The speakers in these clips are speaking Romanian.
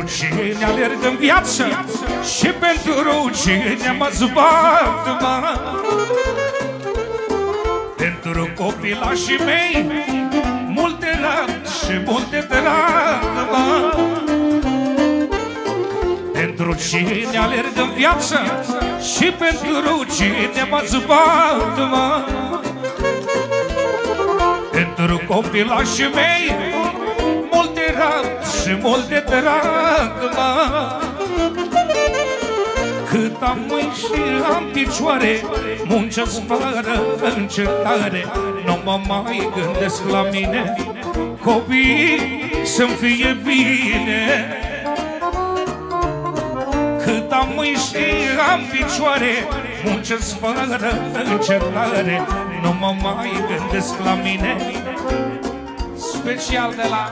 cine alerg în viață și pentru cine mă zbat, mă. Pentru copilașii mei multe rând și multe drag, mă. Pentru cine alerg în viață și pentru cine mă zbat, mă. Pentru copilașii mei multe rând și multe drag, mă. Cât am mâini și am picioare, muncesc fără încetare. Nu mă mai gândesc la mine, copiii să-mi fie bine. Cât am mâini și am picioare, muncesc fără încetare. Nu mă mai gândesc la mine. Special de la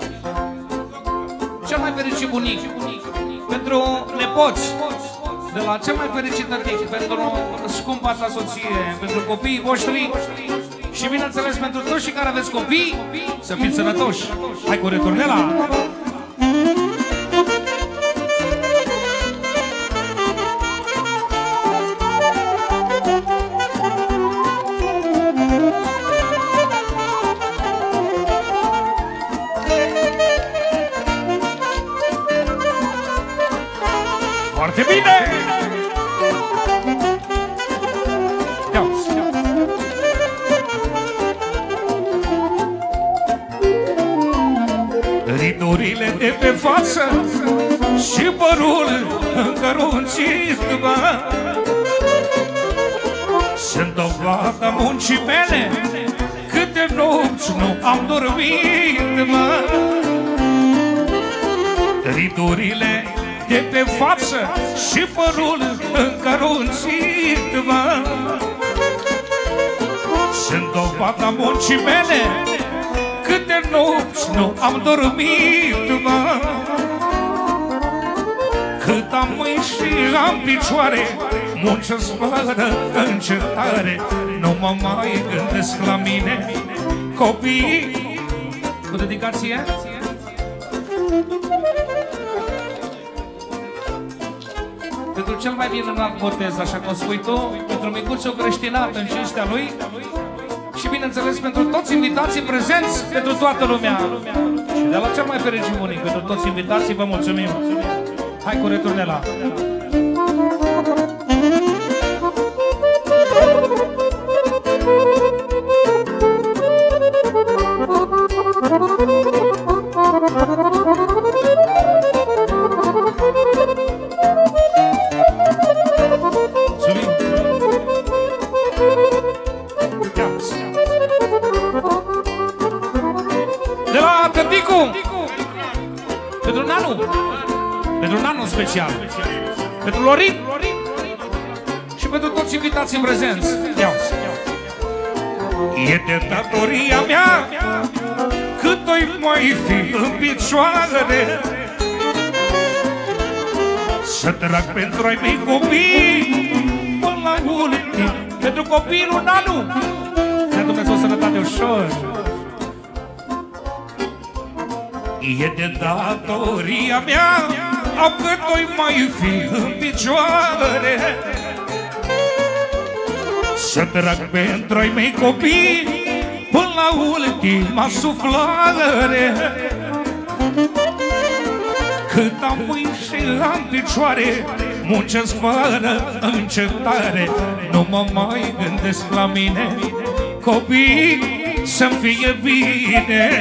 cel mai fericit bunic, pentru nepoți, de la cel mai fericit tătic, pentru scumpa ta soție, pentru copiii voștri și bineînțeles pentru toți și care aveți copii, să fiți sănătoși. Hai cu returnela! Foarte bine! Ridurile de pe față și părul încăruncit, mă. Sunt dovada muncii mele, câte nopți nu am dormit, mă. Ridurile de pe față și părul încăruncit, mă. Sunt dovada muncii mele, câte nopți nu am dormit, mă. Cât am mâini și am picioare, muncesc fără încetare. Nu mă mai gândesc la mine, copiii. Cu dedicație? Pentru cel mai bine înalt botez, așa cum spui tu, pentru micuțul creștinat în cinstea lui și, bineînțeles, pentru toți invitații prezenți, pentru toată lumea. Și de la cel mai fericit bunic, pentru toți invitații, vă mulțumim. Hai cu returnela! De la tăticu, pentru Nanu, pentru Nanu special, pentru Lorin și pentru toți invitații în prezență. E de datoria mea, cât o-i mai fi în picioare, să trag pentru ai mei copii până la ultim, pentru copilul Nanu. Să Dumnezeu sănătate ușor. E de datoria mea, au cât o-i mai fi în picioare, să trag pentru ai mei copii până la ultima suflare. Cât am mâini și am picioare, muncesc fără încetare. Nu mă mai gândesc la mine, copiii să-mi fie bine.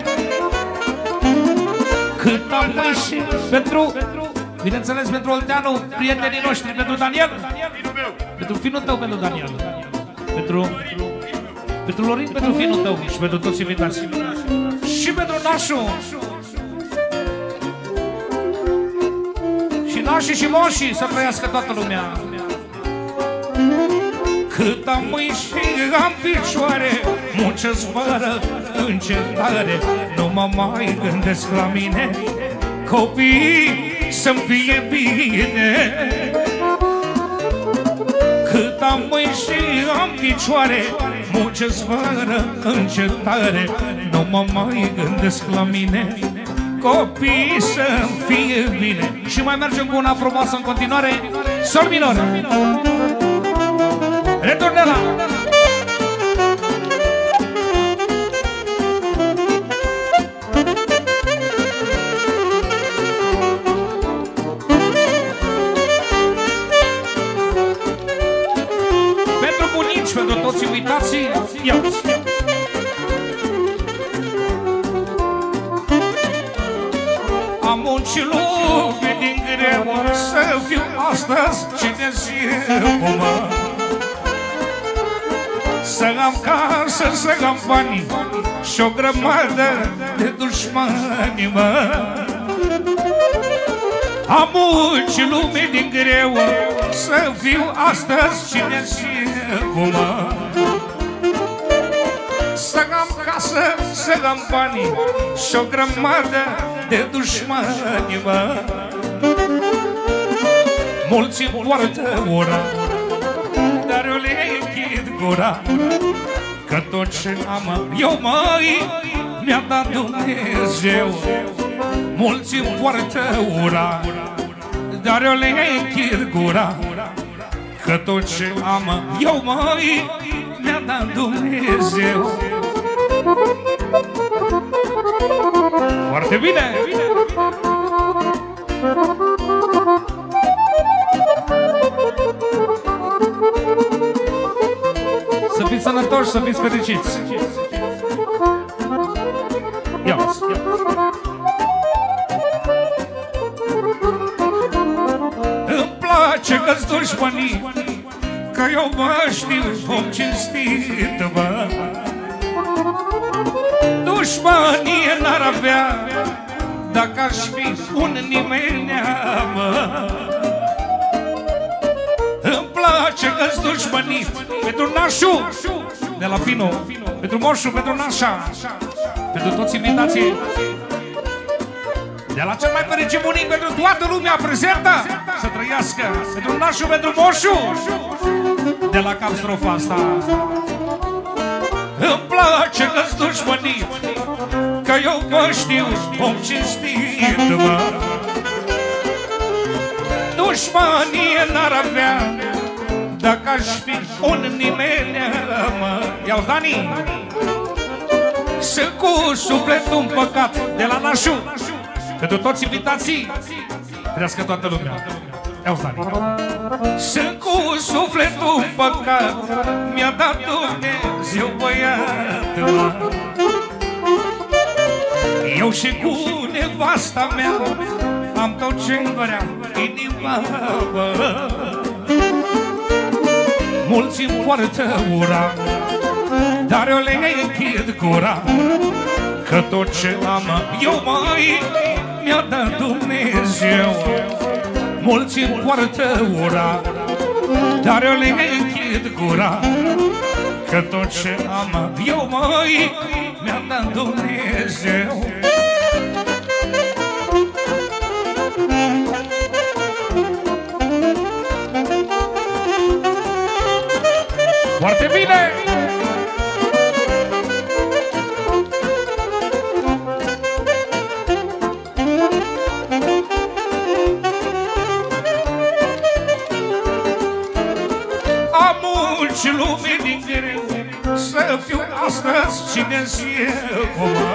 Cât am mâini și pentru, bineînțeles, pentru Olteanu, prietenii noștri, pentru Daniel, pentru finul tău, pentru Daniel, pentru Lorin, pentru finul tău și pentru toți invitații. Și pentru Nașu. Și nașii și moșii, să trăiască toată lumea. Cât am mâini și am picioare, muncesc fără încetare. Nu mă mai gândesc la mine, copiii să-mi fie bine. Cât am mâini și am picioare, muncesc fără încetare. Nu mă mai gândesc la mine, copii să-mi fie bine. Și mai mergem cu una frumoasă în continuare. Sol minor. Returne la pentru bunici, pentru toți invitații. Ia-ți. Am muncit lume din greu să fiu astăzi cine-zi mă. Să am casă, să am bani și o grămadă de dușmani, mă. Am muncit lume din greu să fiu astăzi cine-zi mă. Să am casă, să am bani și o grămadă de dușmani, mă. Mulți îmi poartă ura, dar eu le închid gura, că tot ce am eu, măi, mi-a dat Dumnezeu. Mulți îmi poartă ura, dar eu le închid gura, că tot ce am eu, măi, mi-a dat Dumnezeu. Foarte bine! Să fiți sănătoși, să fiți fericiți! Ia-ți! Îmi place că-ți dușmanii, că eu mă știu om cinstit, mă. Dușmanie n-ar avea dacă aș fi un nimenea, mă. Îmi place că-ți dușmănit pentru nașul de la Fino, pentru moșul, pentru nașa, pentru toți invitații de la cel mai fericit bunic, pentru toată lumea prezentă, să trăiască, pentru nașul, pentru moșul de la cap strofa asta. Îmi place că-ți dușmănit, că eu mă știu om cinstit, mă. Dușmanie n-ar avea dacă aș fi un nimenea, mă. Ia-ți, Dani! Sunt cu sufletul împăcat de la nașul, pentru toți invitații, trească toată lumea. Ia-ți, Dani! Sunt cu sufletul împăcat, mi-a dat Dumnezeu băiat, mă. Eu și cu nevasta mea am tot ce-mi vrea inima, mă. Mulți îmi poartă ura, dar eu le închid gura, că tot ce am eu, măi, mi-a dat Dumnezeu. Mulți îmi poartă ura, dar eu le închid gura, că tot ce am eu, măi, mi-a dat Dumnezeu. Foarte bine! Am muncit lume din greu să fiu astăzi cine-zi eu, mă.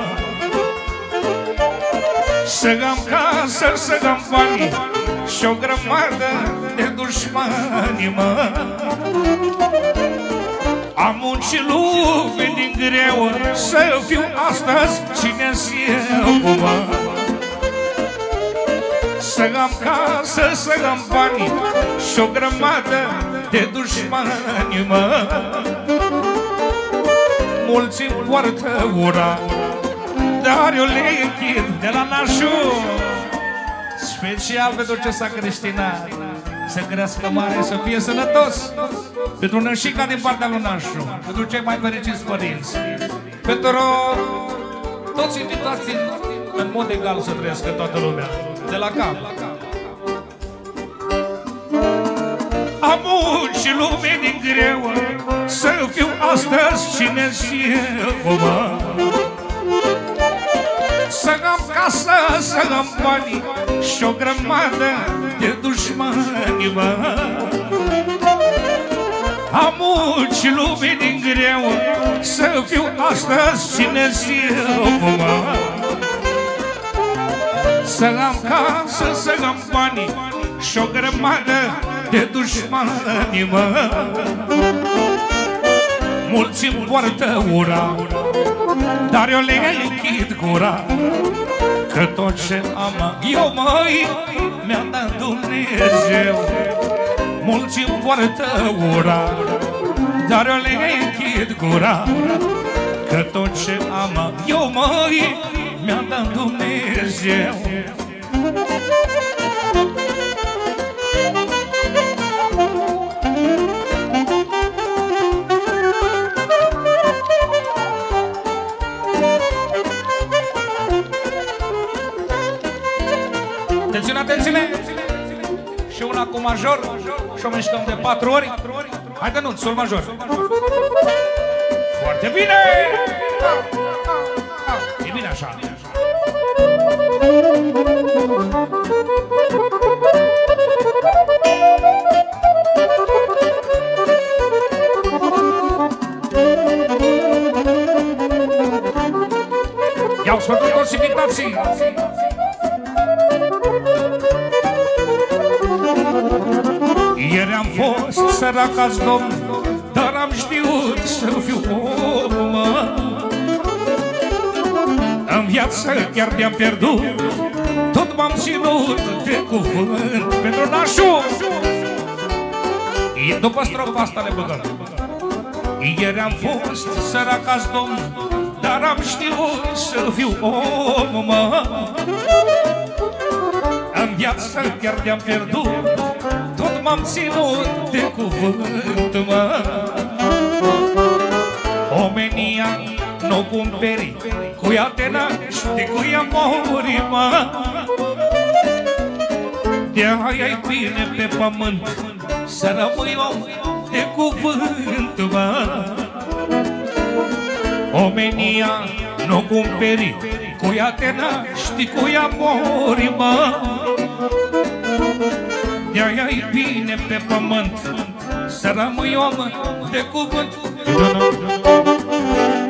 Să am casă, să am bani și o grămadă de dușmani, mă. Am muncit lume din greu să fiu astăzi cine-zi eu, mă. Să am casă, să am bani și o grămadă de dușmani, mă. Mulți îmi poartă ura, dar eu le închid de la nașul. Special pentru ce s-a creștinat, să crească mare, să fie sănătos. Pentru nășica din partea lui nașul, pentru cei mai fericiți părinți, pentru toți invitații în mod egal să trăiască toată lumea, de la cap. Am muncit lume din greu să fiu astăzi cine-zi eu, mă. să am casă, să am bani și o grămadă de dușmani, mă. Am muncit lume din greu să fiu astăzi cine eu, mă. Să am casă, să am bani și o grămadă de dușmani, mă. Mulți îmi poartă ura, dar eu le închid gura, că tot ce am eu, măi, mi-a dat Dumnezeu. Mulți îmi poartă ura, dar eu le închid gura, că tot ce am eu, măi, mi-a dat Dumnezeu. Atențiune, atențiune! Și una cu major și o mișcăm de 4 ori. Haide, nu, sol major. Foarte bine! E bine așa. Ia-o-ți pentru toți invitații! Ieri am fost sărac-ați domn, dar am știut să fiu om, mă. În viață chiar de-am pierdut, tot m-am ținut de cuvânt pentru nașul. După strofa asta le băgăm. Ieri am fost sărac-ați domn, dar am știut să fiu om, mă. În viață chiar de-am pierdut, tot m-am ținut de cuvânt, mă. Omenia n-o cumperi cu ea te naști, cu ea mori, mă. De-aia-i bine pe pământ să rămâi om de cuvânt, mă. Omenia n-o cumperi cu ea te naști, cu ea mori, mă. De-aia-i bine pe pământ să rămâi om de cuvânt.